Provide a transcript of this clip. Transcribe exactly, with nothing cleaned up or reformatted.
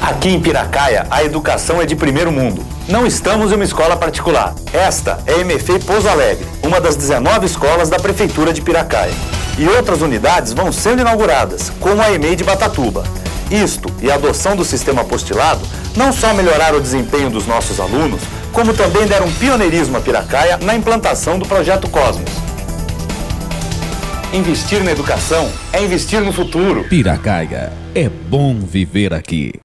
Aqui em Piracaia, a educação é de primeiro mundo. Não estamos em uma escola particular. Esta é a M F E Pouso Alegre, uma das dezenove escolas da Prefeitura de Piracaia. E outras unidades vão sendo inauguradas, como a EMEI de Batatuba. Isto e a adoção do sistema apostilado não só melhoraram o desempenho dos nossos alunos, como também deram pioneirismo a Piracaia na implantação do Projeto Cosmos. Investir na educação é investir no futuro. Piracaia, é bom viver aqui.